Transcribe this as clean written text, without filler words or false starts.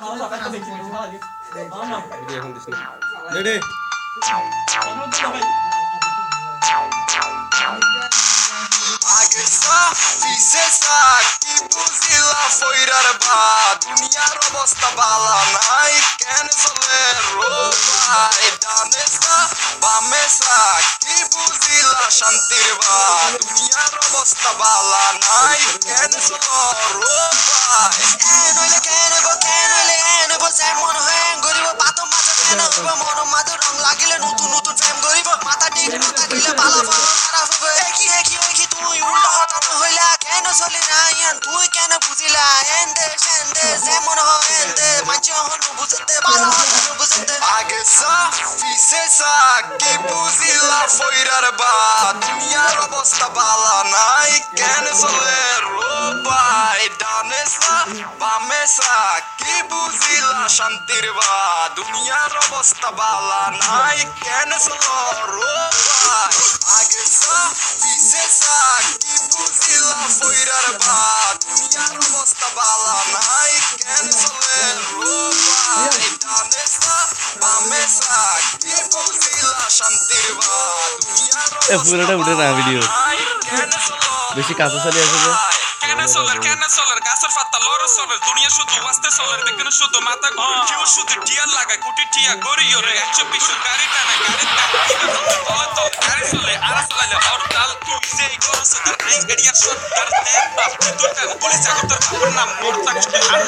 video এখন this না ready আগে সা পিছে সা কি বুঝিলা ফইরার বা দুনিয়ার অবস্থা বালা নাই কেন চলে রোবাই ডানে সা বামে সা কি বুঝিলা শান্তির বা দুনিয়ার অবস্থা বালা নাই কেন চলে রোবাই এনলে যেমন হয়ে গরিব পাত মাঝে কেন হইব মন মাঝে রং লাগিলে নতুন নতুন প্রেম গরিব মাথা ঠিক না থাকিলে বালা ভালো খারাপ হবে একই তুই উল্টা হতানো হইলা কেন চলি না ইয়ান তুই কেন বুঝিলা এন্দে সেন্দে যেমন হয় এন্দে মাঝে হন বুঝতে বালা হন বুঝতে আগে সা পিছে সা কি বুঝিলা ফইরার বা দুনিয়ার অবস্থা বালা নাই কেন চলে রোবাই ডানে সা বামে সা কি বুঝিলা শান্তির বা দুনিয়ার অবস্থা বালা নাই কেন চলো রোবাই আগে সা পিছে সা কি বুঝিলা ফইরার বা দুনিয়ার অবস্থা বালা নাই কেন চলে রোবাই ডানে সা বামে সা কি বুঝিলা শান্তির বা দুনিয়ার পুরোটা উঠে না ভিডিও কেন চলো বেশি কাছে চলে আসে যে ক্যানাসোলার গাছের পাতা লড়ে চলে দুনিয়া শুধু ওয়াস্তে চলে দেখেন শুধু মাথা কেউ শুধু টিয়ার লাগায় কোটি টিয়া গড়িও রে 120 গাড়ি টানে গাড়ি তলে তলে গাড়ি চলে আর চলাইলে হরতাল তুই যে করছ তার আইন এরিয়ার সরকার দেন বাপ তুই পুলিশ আগত নাম মোর